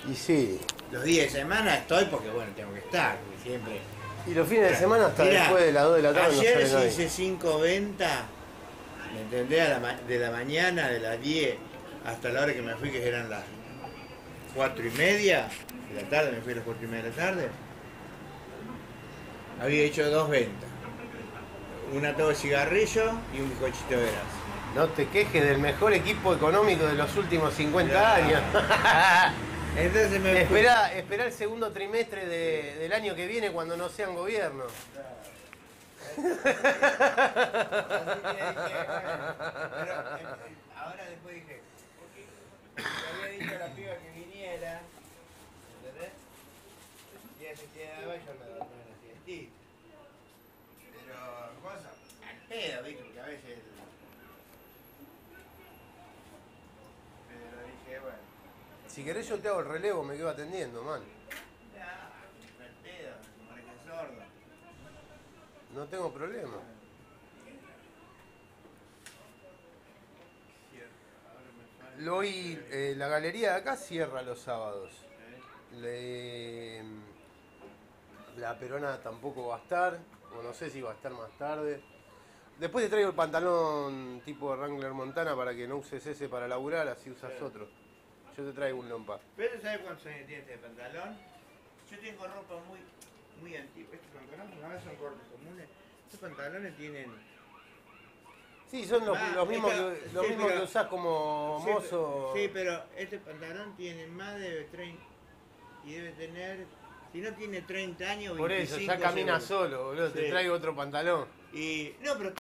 Y sí. Los días de semana estoy porque, bueno, tengo que estar, porque siempre... Y los fines de semana hasta Mirá, después de las 2 de la tarde no ayer sale sí nadie. hice 5 ventas, ¿me entendés? De la mañana, de las 10 hasta la hora que me fui, que eran las 4:30 de la tarde, me fui a las 4:30 de la tarde. Había hecho 2 ventas. Un atado de cigarrillo y un bizcochito de grasa. No te quejes del mejor equipo económico de los últimos 50 Ya. años. Entonces me fui. Esperá el segundo trimestre del año que viene cuando no sean gobierno. Así que dije, bueno, pero, ahora después dije, porque le había dicho a la piba que viniera, ¿entendés? Y ella se quedaba y yo me dormía en la siestita. Pero, cosa, al pedo, ¿viste? Porque a veces... Pero dije, bueno, Si querés yo te hago el relevo, me quedo atendiendo, man. ya, al pedo, como eres sordo. No tengo problema. Hoy la galería de acá cierra los sábados. La Perona tampoco va a estar, o no sé si va a estar más tarde. Después te traigo el pantalón tipo Wrangler Montana para que no uses ese para laburar, así usas otro. Yo te traigo un lompa. ¿Pero sabes cuántos años tiene este pantalón? Yo tengo ropa muy antigua. Estos pantalones no son cortes comunes. Estos pantalones tienen... Sí, son los mismos, sí, los mismos pero- que usás como sí, mozo. Sí, pero este pantalón tiene más de 30... Y debe tener... Si no tiene 30 años, 25... Por eso, ya camina seguro. solo, boludo. Te Sí. traigo otro pantalón. Y... No, pero